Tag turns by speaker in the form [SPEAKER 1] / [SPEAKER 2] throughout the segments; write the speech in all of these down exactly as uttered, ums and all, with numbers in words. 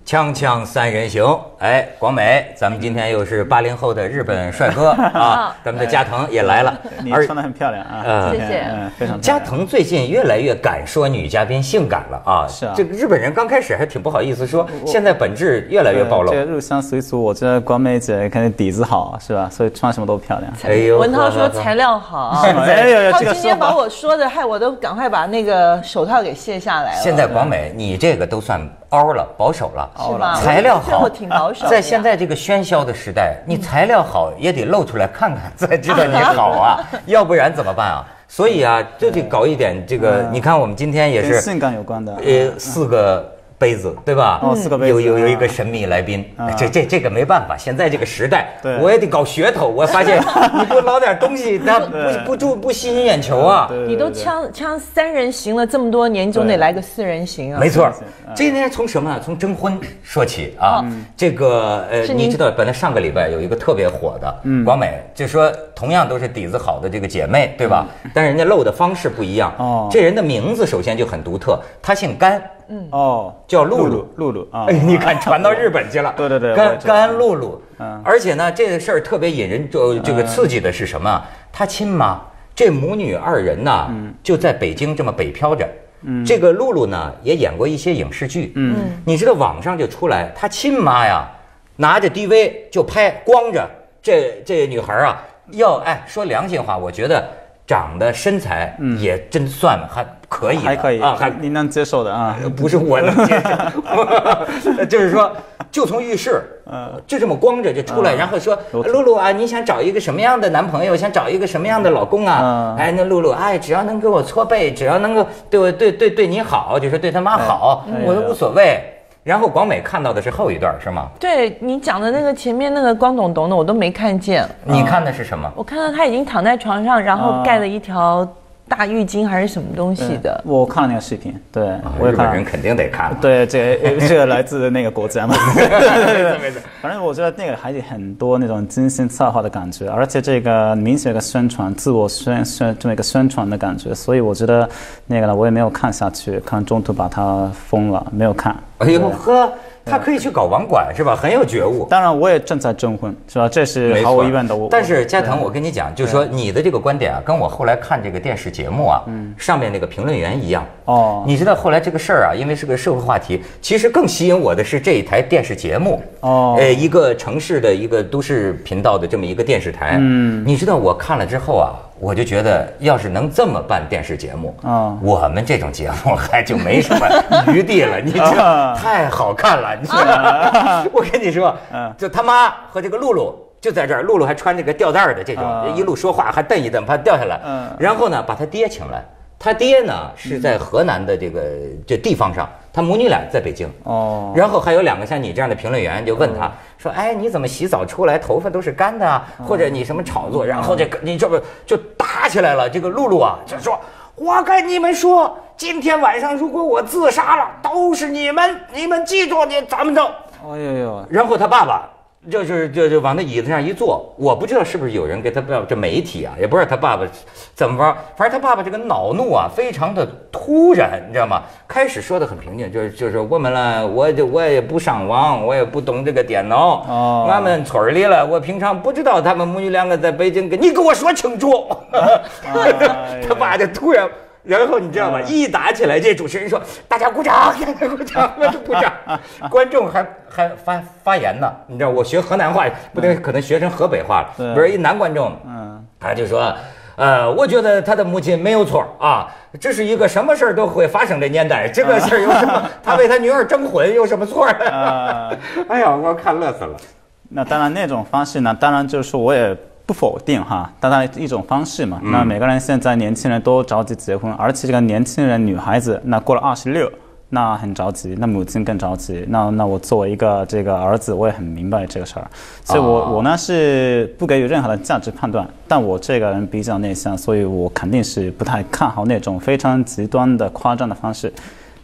[SPEAKER 1] 锵锵三人行，哎，广美，咱们今天又是八零后的日本帅哥啊，咱们的加藤也来了，
[SPEAKER 2] 你穿得很漂亮啊，
[SPEAKER 1] 呃、
[SPEAKER 3] 谢谢，
[SPEAKER 2] 嗯，非常。
[SPEAKER 1] 加藤最近越来越敢说女嘉宾性感了啊，
[SPEAKER 2] 是啊，
[SPEAKER 1] 这个日本人刚开始还挺不好意思说，现在本质越来越暴露。
[SPEAKER 2] 这个入乡随俗，我觉得广美姐肯定底子好，是吧？所以穿什么都漂亮。
[SPEAKER 1] 哎呦，
[SPEAKER 3] 文涛说材料好，
[SPEAKER 2] 哎呦，
[SPEAKER 3] 他今天把我说的，害我都赶快把那个手套给卸下来了。
[SPEAKER 1] 现在广美，你这个都算凹了，保守了，
[SPEAKER 3] 是吧？
[SPEAKER 1] 材料好，
[SPEAKER 3] 挺保守。
[SPEAKER 1] 在现在这个喧嚣的时代，你材料好也得露出来看看，才知道你好啊，要不然怎么办啊？所以啊，就得搞一点这个。你看，我们今天也是
[SPEAKER 2] 跟性感有关的，
[SPEAKER 1] 呃，四个杯子，对吧？
[SPEAKER 2] 哦，四个杯子，
[SPEAKER 1] 有有有一个神秘来宾，这这这个没办法，现在这个时代，我也得搞噱头。我发现你不捞点东西，它不不注不吸引眼球啊。
[SPEAKER 3] 你都锵锵三人行了这么多年，总得来个四人行啊。
[SPEAKER 1] 没错，今天从什么？从征婚说起啊。这个呃，你知道，本来上个礼拜有一个特别火的广美，就说同样都是底子好的这个姐妹，对吧？但是人家露的方式不一样。哦，这人的名字首先就很独特，他姓甘。
[SPEAKER 2] 嗯哦，
[SPEAKER 1] 叫露露，
[SPEAKER 2] 露露啊！
[SPEAKER 1] 哎，你看传到日本去了。
[SPEAKER 2] 对对对，
[SPEAKER 1] 甘甘露露。嗯，而且呢，这个事儿特别引人就这个刺激的是什么？他亲妈，这母女二人呢，就在北京这么北漂着。嗯，这个露露呢，也演过一些影视剧。嗯，你知道网上就出来，他亲妈呀，拿着 D V 就拍，光着这这女孩啊，要哎说良心话，我觉得长得身材也真算还。可以，
[SPEAKER 2] 还可以
[SPEAKER 1] 啊，还
[SPEAKER 2] 你能接受的啊？
[SPEAKER 1] 不是我能接受，就是说，就从浴室，呃，就这么光着就出来，然后说，露露啊，你想找一个什么样的男朋友？想找一个什么样的老公啊？哎，那露露，哎，只要能给我搓背，只要能够对我对对对你好，就是对他妈好，我都无所谓。然后广美看到的是后一段是吗？
[SPEAKER 3] 对你讲的那个前面那个光懂懂的我都没看见。
[SPEAKER 1] 你看的是什么？
[SPEAKER 3] 我看到他已经躺在床上，然后盖了一条大浴巾还是什么东西的？
[SPEAKER 2] 我看了那个视频，对，
[SPEAKER 1] 我日本人肯定得看。
[SPEAKER 2] 对，这这个来自那个国家嘛。
[SPEAKER 1] 没错，
[SPEAKER 2] 反正我觉得那个还有很多那种精心策划的感觉，而且这个明显的宣传、自我宣宣这么一个宣传的感觉，所以我觉得那个呢，我也没有看下去，看中途把它封了，没有看。
[SPEAKER 1] 哎呦呵。他可以去搞网管是吧？很有觉悟。
[SPEAKER 2] 当然，我也正在征婚，是吧？这是毫无疑问的。我
[SPEAKER 1] 但是加藤，我跟你讲，就是说你的这个观点啊，跟我后来看这个电视节目啊，嗯，上面那个评论员一样。哦，你知道后来这个事儿啊，因为是个社会话题，其实更吸引我的是这一台电视节目。哦，呃，一个城市的一个都市频道的这么一个电视台。嗯，你知道我看了之后啊，我就觉得，要是能这么办电视节目，啊，我们这种节目还就没什么余地了。你知道，太好看了。我跟你说，就他妈和这个露露就在这儿，露露还穿这个吊带的这种，一路说话还蹬一蹬，怕掉下来。然后呢，把他爹请来，他爹呢是在河南的这个这地方上，他母女俩在北京。哦。然后还有两个像你这样的评论员就问他说：“哎，你怎么洗澡出来头发都是干的啊？或者你什么炒作？”然后这个你这不就打起来了？这个露露啊就说。我跟你们说，今天晚上如果我自杀了，都是你们，你们记住你怎么着？哎呦呦！然后他爸爸就是就就往那椅子上一坐，我不知道是不是有人给他爸这媒体啊，也不知道他爸爸怎么着，反正他爸爸这个恼怒啊，非常的突然，你知道吗？开始说的很平静，就是就是我们了，我就我也不上网，我也不懂这个电脑，哦，俺们村里了，我平常不知道他们母女两个在北京，跟你给我说清楚。他爸就突然。然后你知道吗？一打起来，这主持人说：“大家鼓掌，大家鼓掌，鼓掌。”观众还还发发言呢。你知道，我学河南话不能可能学成河北话了。不是一男观众，嗯，他就说：“呃，我觉得他的母亲没有错啊，这是一个什么事儿都会发生的年代，这个事儿有什么？他为他女儿征婚有什么错？”哎呀，我看乐死了。
[SPEAKER 2] 那当然，那种方式呢，当然就是说我也。不否定哈，当然一种方式嘛。那每个人现在年轻人都着急结婚，而且这个年轻人女孩子，那过了二十六，那很着急，那母亲更着急。那那我作为一个这个儿子，我也很明白这个事儿。所以我我呢是不给予任何的价值判断，但我这个人比较内向，所以我肯定是不太看好那种非常极端的夸张的方式。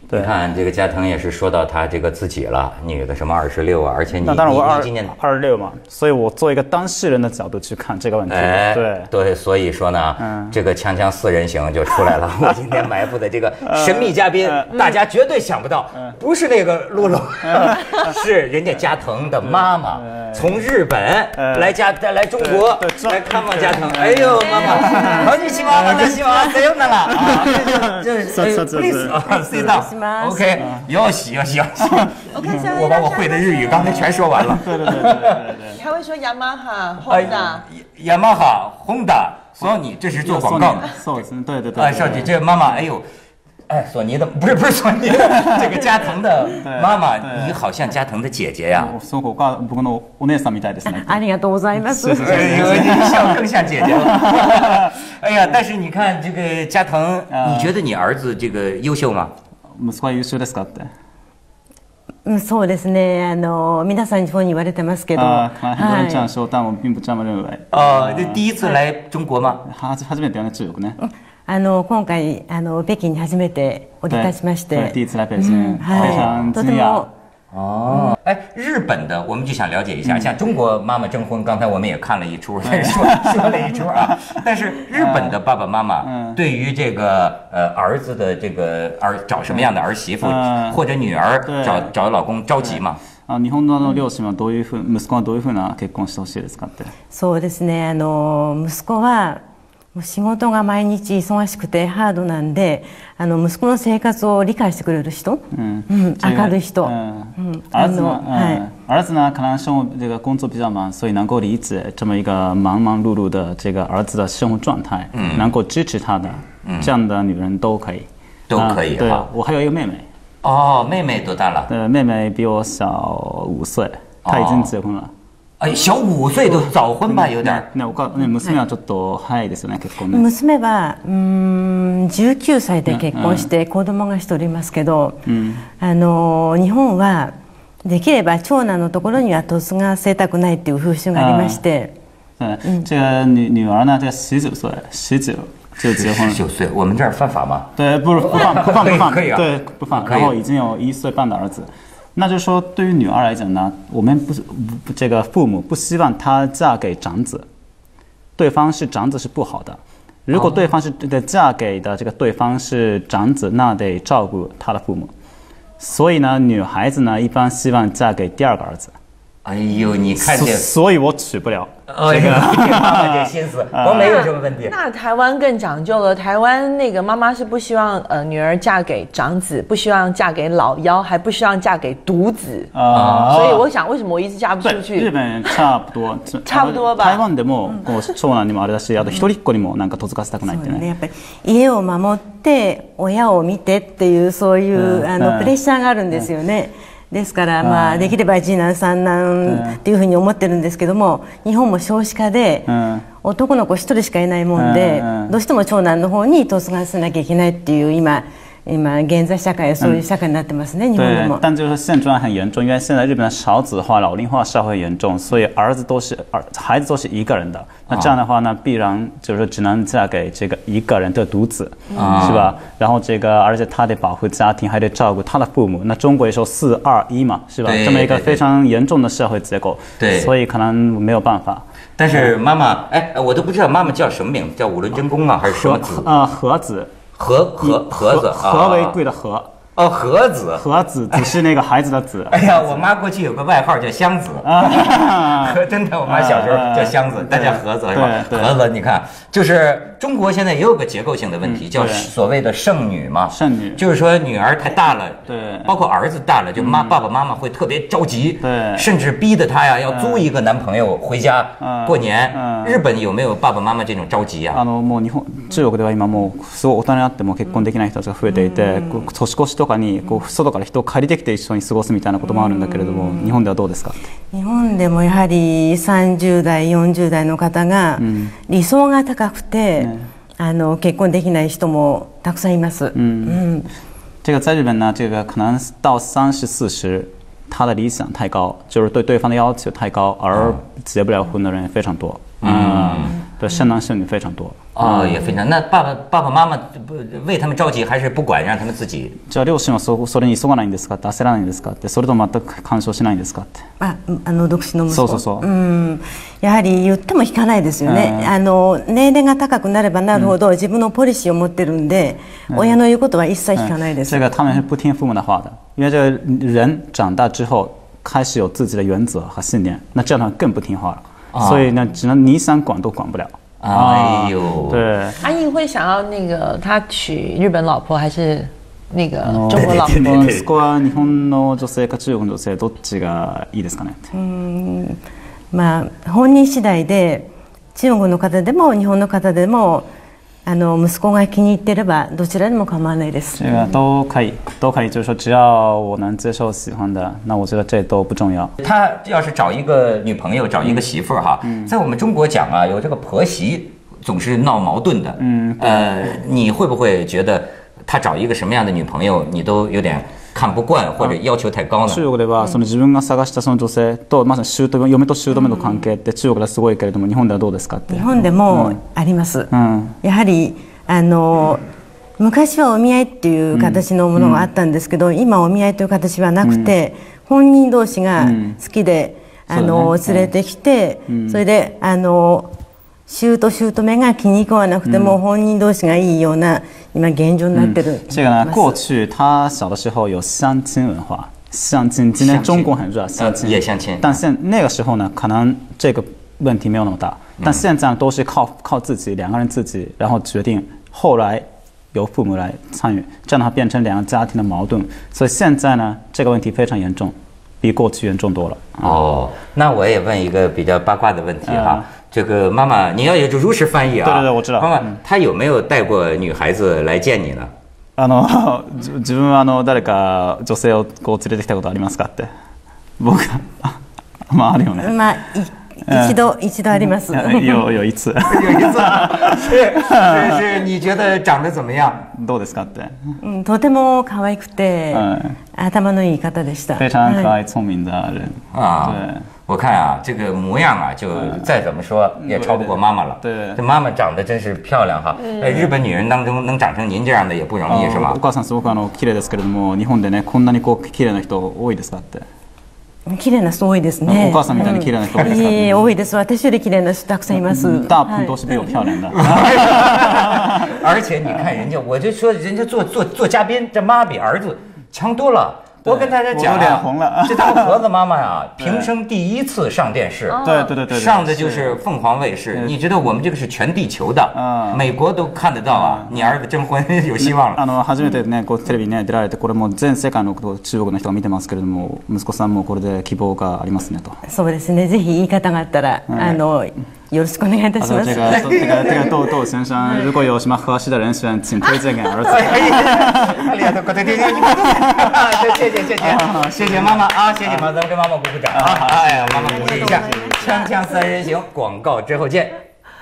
[SPEAKER 1] 你看这个加藤也是说到他这个自己了，女的什么二十六啊，而且你
[SPEAKER 2] 那当然我二
[SPEAKER 1] 今年
[SPEAKER 2] 二十六嘛，所以我做一个当事人的角度去看这个问题。
[SPEAKER 1] 哎，
[SPEAKER 2] 对
[SPEAKER 1] 对，所以说呢，嗯、这个锵锵四人行就出来了。我今天埋伏的这个神秘嘉宾，嗯、大家绝对想不到，嗯、不是那个露露，嗯、是人家加藤的妈妈。从日本来加来中国来看望加藤，哎呦妈妈，好，你希望我的希望谁用的了啊？这是 please 啊 ，sit down，OK，要洗要洗要洗。我把我会的日语刚才全说完了。
[SPEAKER 2] 对对对对对对。
[SPEAKER 3] 你还会说雅马哈、Honda、
[SPEAKER 1] 雅马哈、Honda，索尼，这是做广告。
[SPEAKER 2] 索尼，对对对。
[SPEAKER 1] 啊，少姐，这妈妈，哎呦。哎，索尼的不是不是索尼的，这个加藤的妈妈，你好像加藤的姐姐呀。
[SPEAKER 2] そうこが僕のお姉さんみたいですね。
[SPEAKER 3] ありがとうございます。
[SPEAKER 1] 你像更像姐姐了。哎呀，但是你看这个加藤，你觉得你儿子这个優秀吗？
[SPEAKER 2] 息子は優秀ですかって。
[SPEAKER 3] うん、そうですね。あの皆さんにそうに言われてますけど。
[SPEAKER 2] 啊，很多人这样说，但我并不这么认为。
[SPEAKER 1] 哦，这第一次来中国吗？
[SPEAKER 2] 初初めてね中国ね。
[SPEAKER 3] あの今回あの北京に初めて降り立ちまして、
[SPEAKER 2] 第一次来北京，非常惊讶。
[SPEAKER 1] 哦，哎，日本的我们就想了解一下，像中国妈妈征婚，刚才我们也看了一出，说说了一出啊。但是日本的爸爸妈妈对于这个呃儿子的这个儿找什么样的儿媳妇或者女儿找找老公着急吗？
[SPEAKER 2] あ、日本の両親はどういうふう息子はどういうふうな結婚してほしいですかって。
[SPEAKER 3] そうですね。あの息子は仕事が毎日忙しくてハードなんで、あの息子の生活を理解してくれる人、嗯嗯、明るい人。
[SPEAKER 2] 嗯，儿子呢，嗯，儿子呢可能生活这个工作比较忙，所以能够理解这么一个忙忙碌碌的这个儿子的生活状态，嗯，能够支持他的，嗯，这样的女人都可以，
[SPEAKER 1] 都可以。
[SPEAKER 2] 对，我还有一个妹妹。
[SPEAKER 1] 哦，妹妹多大了？
[SPEAKER 2] 呃，妹妹比我小五岁，她已经结婚了。
[SPEAKER 1] 哎，小五岁都早婚吧，有点。
[SPEAKER 2] ね、おかね、娘はちょっと早いですよね、結婚ね。
[SPEAKER 3] 娘はうんじゅうきゅうさいで結婚して子供が一人いますけど、あの日本はできれば長男のところには嫁がせたくないっていう風習がありまして。
[SPEAKER 2] 嗯，这个女女儿呢，这十九岁，十九就结婚了。
[SPEAKER 1] 十九岁，我们这儿犯法吗？
[SPEAKER 2] 对，不是不犯不犯不犯，
[SPEAKER 1] 可以啊，
[SPEAKER 2] 对不犯。然后已经有一岁半的儿子。那就是说，对于女儿来讲呢，我们不是不这个父母不希望她嫁给长子，对方是长子是不好的。如果对方是这个嫁给的这个对方是长子，那得照顾他的父母。所以呢，女孩子呢一般希望嫁给第二个儿子。
[SPEAKER 1] 哎呦，你看这，
[SPEAKER 2] 所以我娶不了。
[SPEAKER 1] 这个妈妈这心思，黄梅有什么问题？
[SPEAKER 3] 那台湾更讲究了，台湾那个妈妈是不希望呃女儿嫁给长子，不希望嫁给老幺，还不希望嫁给独子啊。所以我想，为什么我一直嫁不出去？
[SPEAKER 2] 日本人差不多，
[SPEAKER 3] 差不多吧。
[SPEAKER 2] 台湾でもこう長男にもあれだし、あと一人っ子にもなんか嫁がせたくないってね。
[SPEAKER 3] やっぱり家を守って親を見てっていうそういうあのプレッシャーがあるんですよね。ですから、まあ、できれば次男三男っていうふうに思ってるんですけども、日本も少子化で男の子一人しかいないもんで、どうしても長男の方に嫁がせなきゃいけないっていう今今现在社会そういう社会になってますね、日本でも。
[SPEAKER 2] 但就是现状很严重，因为现在日本的少子化、老龄化社会严重，所以儿子都是儿孩子都是一个人的。那这样的话呢，必然就是只能嫁给这个一个人的独子，是吧？然后这个而且他得保护家庭，还得照顾他的父母。那中国也说四二一嘛，是吧？这么一个非常严重的社会结构，
[SPEAKER 1] 对，
[SPEAKER 2] 所以可能没有办法。
[SPEAKER 1] 但是妈妈，哎，我都不知道妈妈叫什么名字，叫五轮真弓啊，还是什么子？
[SPEAKER 2] 啊，和子。
[SPEAKER 1] 盒盒盒子，
[SPEAKER 2] 和为贵的和。
[SPEAKER 1] 哦，盒子，
[SPEAKER 2] 盒子只是那个孩子的子。
[SPEAKER 1] 哎呀，我妈过去有个外号叫箱子，真的，我妈小时候叫箱子，大家盒子是吧？盒子，你看，就是中国现在也有个结构性的问题，叫所谓的剩女嘛。
[SPEAKER 2] 剩女，
[SPEAKER 1] 就是说女儿太大了，
[SPEAKER 2] 对，
[SPEAKER 1] 包括儿子大了，就妈爸爸妈妈会特别着急，
[SPEAKER 2] 对，
[SPEAKER 1] 甚至逼得他呀要租一个男朋友回家过年。日本有没有爸爸妈妈这种着急啊？
[SPEAKER 2] あのもう日本中国では今もうすごい大人になっても結婚できない人たちが増えていて、年越しとかにこう外から人を借りてきて一緒に過ごすみたいなこともあるんだけれども、日本ではどうですか？
[SPEAKER 3] 日本でもやはりさんじゅう代よんじゅう代の方が理想が高くて、あの結婚できない人もたくさんいます。嗯，
[SPEAKER 2] 这个在日本呢，这个可能到三十四十，他的理想太高，就是对对方的要求太高，而结不了婚的人非常多。嗯。 对，剩男剩女非常多。
[SPEAKER 1] 哦，也非常。那爸爸爸爸妈妈不为他们着急，还是不管，让他们自己？
[SPEAKER 2] じゃあ両親はそそれに急がないんですかって、焦らないんですかって、それとも全く干渉しないんですかって。
[SPEAKER 3] あ、あの独身の息子。
[SPEAKER 2] そうそうそう。
[SPEAKER 3] うん、やはり言っても聞かないですよね。あの年齢が高くなればなるほど、自分のポリシーを持ってるんで、親の言うことは一切聞かないです。
[SPEAKER 2] 这个他们是不听父母的话的，因为这个人长大之后开始有自己的原则和信念，那这样的话更不听话了。所以呢，只能你想管都管不了。
[SPEAKER 1] 哎呦，
[SPEAKER 2] 对，
[SPEAKER 4] 阿英会想要那个他娶日本老婆还是那个中国老婆？
[SPEAKER 2] 息子は日本の女性か中国の女性どっちがいいですかね？
[SPEAKER 3] うん、まあ本人次第で中国の方でも日本の方でも。あの息子が気に入ってればどちらでも構わないです。
[SPEAKER 2] 这个都可以，都可以，就是说只要我能接受喜欢的，那我觉得这都不重要。
[SPEAKER 1] 他要是找一个女朋友，找一个媳妇儿哈，嗯、在我们中国讲啊，有这个婆媳总是闹矛盾的。嗯，呃，你会不会觉得他找一个什么样的女朋友，你都有点看不惯或者要求太高呢？
[SPEAKER 2] 中国ではその自分が探したその女性とまさに姑嫁と姑の関係って中国ではすごいけれども、日本ではどうですかって。
[SPEAKER 3] 日本でもあります。うん、やはりあの昔はお見合いっていう形のものがあったんですけど、うん、今お見合いという形はなくて、うん、本人同士が好きで、うん、あの、ね、連れてきて、うん、それであの姑と姑が気に食わなくても、うん、本人同士がいいような今現状になってる。
[SPEAKER 2] 这个呢，过去他小的时候有相亲文化，相亲，今天中国很热相亲，
[SPEAKER 1] 也相亲，
[SPEAKER 2] 但现那个时候呢，可能这个问题没有那么大，但现在都是靠靠自己两个人自己，然后决定，后来由父母来参与，这样的话变成两个家庭的矛盾，所以现在呢，这个问题非常严重，比过去严重多了。
[SPEAKER 1] 哦，那我也问一个比较八卦的问题哈。嗯，这个妈妈，你要有如实翻译啊。
[SPEAKER 2] 对对对，我知道。
[SPEAKER 1] 妈妈，她有没有带过女孩子来见你呢？
[SPEAKER 2] あの自分はあの誰か女性をこう連れてきたことありますかって。僕まああるよね。
[SPEAKER 3] まあ一度一度あります。
[SPEAKER 2] 有有一次。
[SPEAKER 1] 有一次。是是是，你觉得长得怎么样？
[SPEAKER 2] どうですかって。
[SPEAKER 3] うん、とても可愛くて、頭のいい方でした。
[SPEAKER 2] 非常可愛聪明的人。
[SPEAKER 1] 啊。对。我看啊，这个模样啊，就再怎么说也超不过妈妈了。
[SPEAKER 2] 对，
[SPEAKER 1] 这妈妈长得真是漂亮哈。呃，日本女人当中能长成您这样的也不容易，是吗？
[SPEAKER 2] お母さんすごくあの綺麗ですけれども、日本でねこんなにこう綺麗な人多いですかって。
[SPEAKER 3] 綺麗な人多いですね。
[SPEAKER 2] お母さんみたいに綺麗な人多いですか？
[SPEAKER 3] ええ、多いです。私より綺麗な人たくさんいます。
[SPEAKER 2] 大部分都是比我漂亮的。
[SPEAKER 1] 而且你看人家，我就说人家做做做嘉宾，这妈比儿子强多了。我跟大家讲啊，这他们盒子妈妈呀，平生第一次上电视，
[SPEAKER 2] 对对对对，
[SPEAKER 1] 上的就是凤凰卫视。你觉得我们这个是全地球的，美国都看得到啊。你儿子征婚有希望了。
[SPEAKER 2] あの初めてね、こうテレビね出られて、これも全世界の中国の人が見てますけれども、息子さんもこれで希望がありますねと。
[SPEAKER 3] そうですね。ぜひいい方があったら、あの。よろしくお願いいたします。
[SPEAKER 2] 这个这个这个豆豆先生，如果有什么合适的人选，请推荐给儿子。
[SPEAKER 1] 哎呀，对对对对，谢谢谢谢，谢谢妈妈啊，谢谢妈妈，咱们给妈妈鼓鼓掌啊！哎呀，妈妈鼓励一下。锵锵三人行，广告之后见。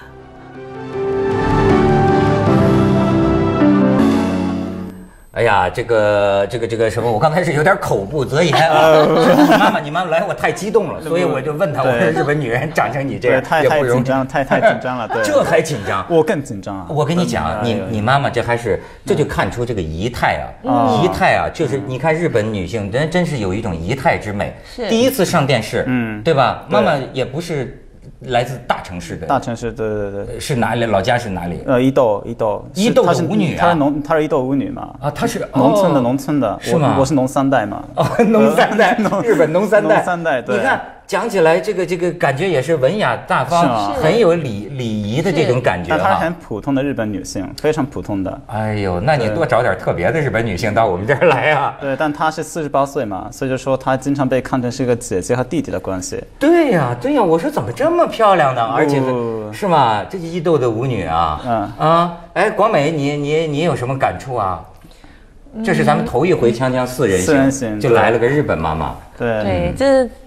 [SPEAKER 1] 哎呀，这个这个这个什么，我刚才是有点口不择言啊。妈妈，你妈妈来，我太激动了，所以我就问她，我说日本女人长成你这样
[SPEAKER 2] 太太紧张，太太紧张了，对，
[SPEAKER 1] 这还紧张，
[SPEAKER 2] 我更紧张啊。
[SPEAKER 1] 我跟你讲，你你妈妈这还是这就看出这个仪态啊，仪态啊，就是你看日本女性，人真是有一种仪态之美。第一次上电视，嗯，对吧？妈妈也不是。来自大城市的，
[SPEAKER 2] 大城市，对对对，
[SPEAKER 1] 是哪里？老家是哪里？
[SPEAKER 2] 呃，伊豆，伊豆，
[SPEAKER 1] 伊豆的舞女啊，
[SPEAKER 2] 她是农，她是伊豆舞女嘛？
[SPEAKER 1] 啊，她是
[SPEAKER 2] 农村的，农村的，
[SPEAKER 1] 是吗？
[SPEAKER 2] 我是农三代嘛。
[SPEAKER 1] 哦，农三代，日本农三代，
[SPEAKER 2] 农三代，对。
[SPEAKER 1] 你看，讲起来这个这个感觉也是文雅大方，很有礼礼仪的这种感觉。
[SPEAKER 2] 但她是很普通的日本女性，非常普通的。
[SPEAKER 1] 哎呦，那你多找点特别的日本女性到我们这儿来啊！
[SPEAKER 2] 对，但她是四十八岁嘛，所以就说她经常被看成是一个姐姐和弟弟的关系。
[SPEAKER 1] 对呀，对呀，我说怎么这么漂亮呢？而且是吗？这是伊豆的舞女啊！嗯啊，哎，广美，你你你有什么感触啊？这是咱们头一回锵锵四人行，就来了个日本妈妈。
[SPEAKER 2] 对
[SPEAKER 4] 对，这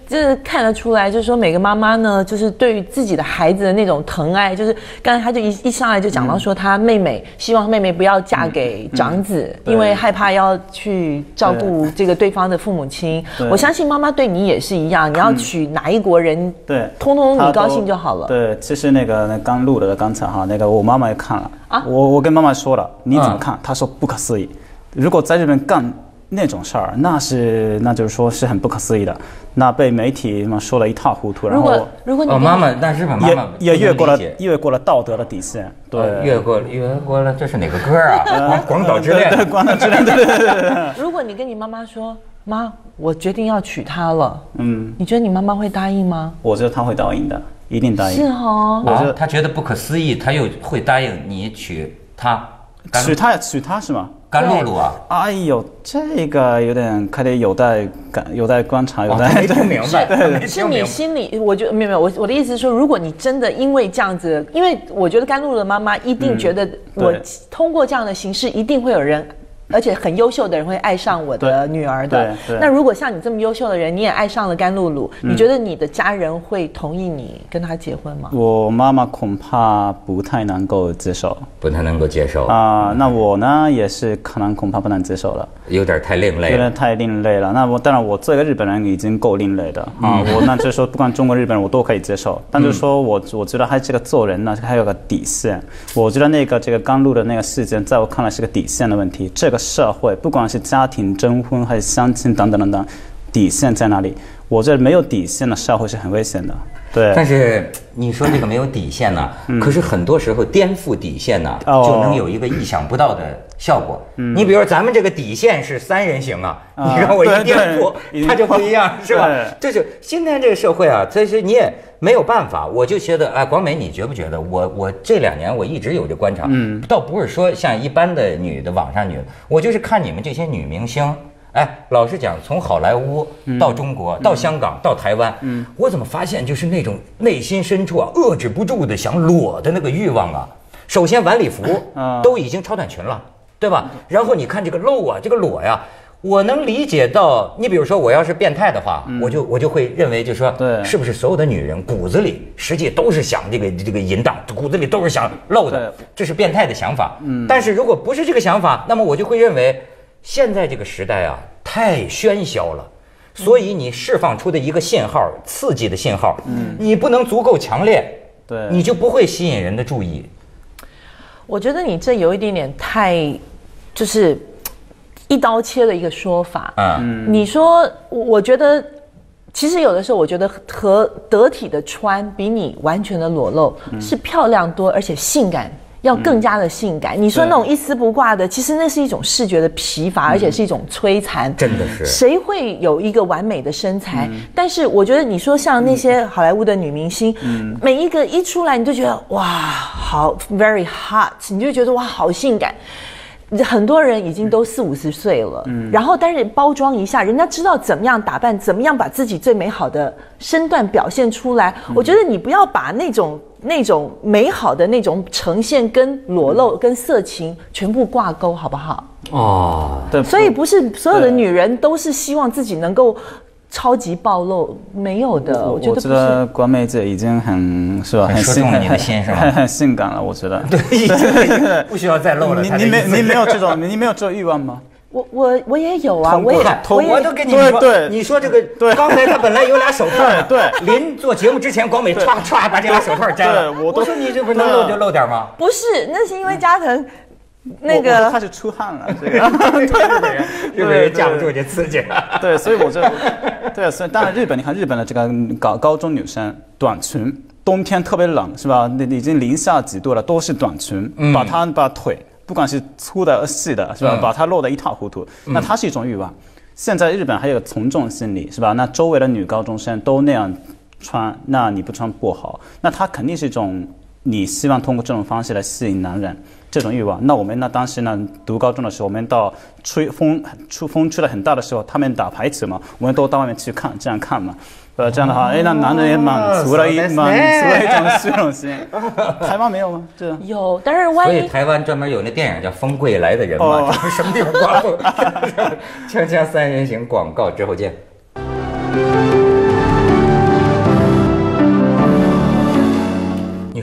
[SPEAKER 4] 这看得出来，就是说每个妈妈呢，就是对于自己的孩子的那种疼爱，就是刚才他就一一上来就讲到说，他妹妹希望妹妹不要嫁给长子，嗯、因为害怕要去照顾这个对方的父母亲。我相信妈妈对你也是一样，你要娶哪一国人，对，通通你高兴就好了。
[SPEAKER 2] 对，其实那个那刚录的刚才哈，那个我妈妈也看了啊，我我跟妈妈说了，你怎么看？嗯、她说不可思议。如果在日本干那种事儿，那是那就是说是很不可思议的，那被媒体嘛说了一塌糊涂。然后
[SPEAKER 4] 如果你
[SPEAKER 1] 哦，妈妈，但日本妈妈
[SPEAKER 2] 也也越过了越过了道德的底线，对，
[SPEAKER 1] 哦、越过越过了，这是哪个歌啊？广广岛之恋，
[SPEAKER 2] 对，广岛之恋，对对对对。
[SPEAKER 4] 如果你跟你妈妈说，妈，我决定要娶她了，嗯，你觉得你妈妈会答应吗？
[SPEAKER 2] 我觉得她会答应的，一定答应。
[SPEAKER 4] 是哦，
[SPEAKER 1] 我觉得她觉得不可思议，她又会答应你娶她。
[SPEAKER 2] 娶她娶她是吗？
[SPEAKER 1] 甘露露啊！
[SPEAKER 2] 哎呦，这个有点还得有待有待观察，有待、
[SPEAKER 1] 哦、没听明白。
[SPEAKER 4] 是你心里，我觉得没有没有，我我的意思是说，如果你真的因为这样子，因为我觉得甘露露的妈妈一定觉得我通过这样的形式，一定会有人。而且很优秀的人会爱上我的女儿的。那如果像你这么优秀的人，你也爱上了甘露露，嗯、你觉得你的家人会同意你跟她结婚吗？
[SPEAKER 2] 我妈妈恐怕不太能够接受，
[SPEAKER 1] 不太能够接受
[SPEAKER 2] 啊、呃。那我呢，也是可能恐怕不能接受了，
[SPEAKER 1] 有点太另类了，
[SPEAKER 2] 有点太另类了。那我当然，我作为一个日本人已经够另类的啊。嗯、我那就是说，不管中国、日本人，我都可以接受。但就是说我我觉得还这个做人呢，还有个底线。我觉得那个这个甘露的那个事件，在我看来是个底线的问题。这个社会不管是家庭征婚还是相亲等等等等，底线在哪里？我觉得没有底线的社会是很危险的。对，
[SPEAKER 1] 但是你说这个没有底线呢、啊，嗯、可是很多时候颠覆底线呢、啊，哦、就能有一个意想不到的效果。嗯、你比如说咱们这个底线是三人行啊，嗯、你让我一颠覆，它就不一样，是吧？就是今天这个社会啊，其实你也没有办法。我就觉得，哎，广美，你觉不觉得？我我这两年我一直有这观察，嗯，倒不是说像一般的女的网上女的，我就是看你们这些女明星。哎，老实讲，从好莱坞到中国，嗯、到香港，到台湾，嗯，我怎么发现就是那种内心深处啊，遏制不住的想裸的那个欲望啊。首先晚礼服都已经超短裙了，对吧？然后你看这个露啊，这个裸呀，我能理解到。你比如说，我要是变态的话，嗯、我就我就会认为，就是说，对，是不是所有的女人骨子里实际都是想这个这个淫荡，骨子里都是想露的，这是变态的想法。嗯，但是如果不是这个想法，那么我就会认为。现在这个时代啊，太喧嚣了，所以你释放出的一个信号，刺激的信号，嗯，你不能足够强烈，对，你就不会吸引人的注意。
[SPEAKER 4] 我觉得你这有一点点太，就是一刀切的一个说法。嗯，你说，我觉得其实有的时候，我觉得和得体的穿比你完全的裸露、嗯、是漂亮多，而且性感。要更加的性感，嗯、你说那种一丝不挂的，其实那是一种视觉的疲乏，嗯、而且是一种摧残。
[SPEAKER 1] 真的是，
[SPEAKER 4] 谁会有一个完美的身材？嗯、但是我觉得你说像那些好莱坞的女明星，嗯、每一个一出来你就觉得哇，好 very hot， 你就觉得哇，好性感。很多人已经都四五十岁了，嗯、然后但是包装一下，人家知道怎么样打扮，怎么样把自己最美好的身段表现出来。嗯、我觉得你不要把那种那种美好的那种呈现跟裸露、跟色情全部挂钩，好不好？
[SPEAKER 1] 哦，
[SPEAKER 4] 对。所以不是所有的女人都是希望自己能够超级暴露，没有的。我, 我觉得不是。
[SPEAKER 2] 我觉得关妹姐已经很是吧，
[SPEAKER 1] 很说中了你的心是吧？
[SPEAKER 2] 很很性感了，我觉得。
[SPEAKER 1] 对，已经不需要再露了。
[SPEAKER 2] 你你没你没有这种你没有这种欲望吗？
[SPEAKER 4] 我我我也有啊，我也
[SPEAKER 1] 我我都跟你说，
[SPEAKER 2] 对，
[SPEAKER 1] 你说这个，对，刚才他本来有俩手套，对，临做节目之前，广美歘歘把这俩手套摘了。我都说你这不是能露就露点吗？
[SPEAKER 4] 不是，那是因为嘉诚。那个
[SPEAKER 2] 他是出汗了，这个
[SPEAKER 1] 日本人日本人架不住这刺激。
[SPEAKER 2] 对，所以我这对，所以当然日本，你看日本的这个高高中女生短裙，冬天特别冷是吧？那已经零下几度了，都是短裙，嗯、把她把腿不管是粗的细的是吧，嗯、把它露得一塌糊涂，那它是一种欲望。现在日本还有个从众心理是吧？那周围的女高中生都那样穿，那你不穿不好，那它肯定是一种你希望通过这种方式来吸引男人。这种欲望，那我们呢？当时呢，读高中的时候，我们到吹风，出风吹得很大的时候，他们打排球嘛，我们都到外面去看，这样看嘛。呃，这样的话，哎，那男人也满足了一满足了一种虚荣心。台湾没有吗？这
[SPEAKER 4] 有，但是万
[SPEAKER 1] 一所以台湾专门有那电影叫《风贵来的人》嘛，就是什么地方刮风。锵锵三人行广告之后见。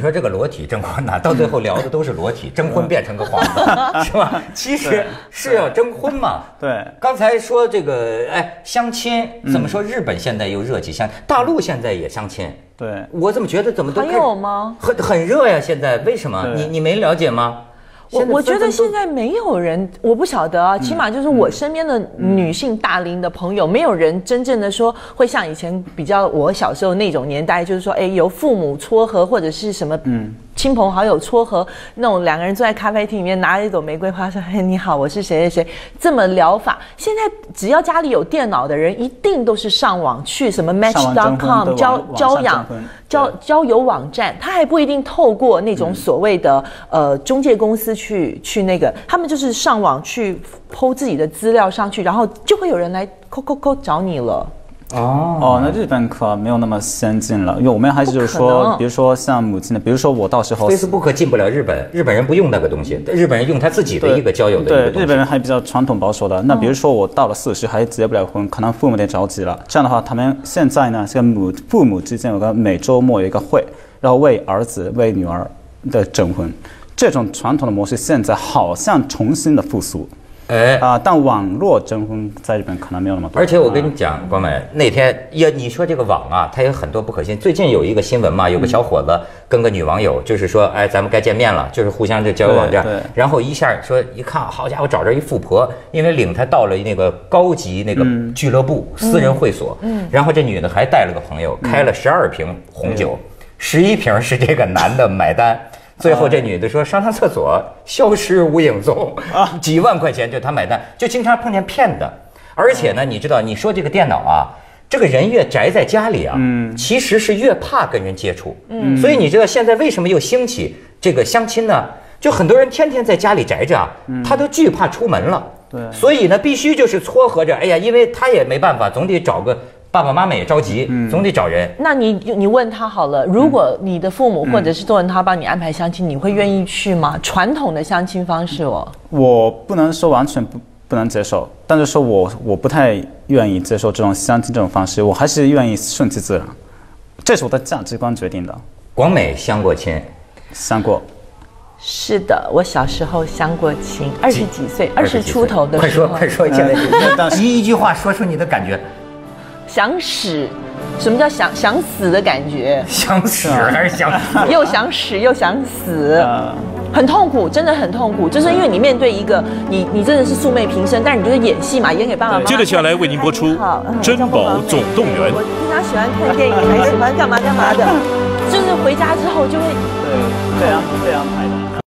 [SPEAKER 1] 说这个裸体征婚呐，到最后聊的都是裸体，征婚变成个幌子，是吧？其实是要征婚嘛。
[SPEAKER 2] 对，
[SPEAKER 1] 刚才说这个，哎，相亲怎么说？日本现在又热起相，大陆现在也相亲。
[SPEAKER 2] 对，
[SPEAKER 1] 我怎么觉得怎么都
[SPEAKER 4] 还有吗？
[SPEAKER 1] 很很热呀，现在为什么？你你没了解吗？
[SPEAKER 4] 我我觉得现在没有人，我不晓得啊，起码就是我身边的女性大龄的朋友，没有人真正的说会像以前比较我小时候那种年代，就是说，哎，由父母撮合或者是什么，嗯。亲朋好友撮合那种两个人坐在咖啡厅里面拿了一朵玫瑰花说：“嘿，你好，我是谁谁谁。”这么聊法，现在只要家里有电脑的人，一定都是上网去什么 match dot com 交交养交交友网站，他还不一定透过那种所谓的、嗯、呃中介公司去去那个，他们就是上网去 po 自己的资料上去，然后就会有人来扣扣扣找你了。
[SPEAKER 2] 哦哦，那日本可没有那么先进了，因为我们还是就是说，比如说像母亲的，比如说我到时候
[SPEAKER 1] Facebook 进不了日本，日本人不用那个东西，日本人用他自己的一个交友的一个东西。
[SPEAKER 2] 对，日本人还比较传统保守的。那比如说我到了四十还结不了婚，可能父母有点着急了。这样的话，他们现在呢，这个母父母之间有个每周末有一个会，然后为儿子为女儿的征婚，这种传统的模式现在好像重新的复苏。哎啊、呃，但网络征婚在日本可能没有那么多。
[SPEAKER 1] 而且我跟你讲，光美那天也你说这个网啊，它有很多不可信。最近有一个新闻嘛，有个小伙子跟个女网友，就是说，哎，咱们该见面了，就是互相这交友网站。然后一下说一看，好家伙，找着一富婆，因为领他到了那个高级那个俱乐部、嗯、私人会所。嗯。然后这女的还带了个朋友，开了十二瓶红酒，十一瓶是这个男的买单。最后这女的说上趟厕所消失无影踪啊，几万块钱就她买单，就经常碰见骗的。而且呢，你知道你说这个电脑啊，这个人越宅在家里啊，嗯，其实是越怕跟人接触，嗯，所以你知道现在为什么又兴起这个相亲呢？就很多人天天在家里宅着，他都惧怕出门了，对，所以呢，必须就是撮合着，哎呀，因为他也没办法，总得找个。爸爸妈妈也着急，嗯、总得找人。
[SPEAKER 4] 那你你问他好了，如果你的父母或者是多人他帮你安排相亲，嗯、你会愿意去吗？传统的相亲方式哦，
[SPEAKER 2] 我不能说完全不不能接受，但是说我我不太愿意接受这种相亲这种方式，我还是愿意顺其自然，这是我的价值观决定的。
[SPEAKER 1] 广美相过亲，
[SPEAKER 2] 相过。
[SPEAKER 4] 是的，我小时候相过亲，二十几岁，二十出头的时候。
[SPEAKER 1] 快说快说，现在一一句话说出你的感觉。
[SPEAKER 4] 想死，什么叫想想死的感觉？
[SPEAKER 1] 想死还是想死？
[SPEAKER 4] 又想死又想死，很痛苦，真的很痛苦。就是因为你面对一个你，你真的是素昧平生，但是你就是演戏嘛，演给爸爸妈妈。
[SPEAKER 5] 接着下来为您播出《珍宝总动员》。
[SPEAKER 4] 我平常喜欢看电影，还喜欢干嘛干嘛的，就是回家之后就会
[SPEAKER 2] 对，这样这样拍的。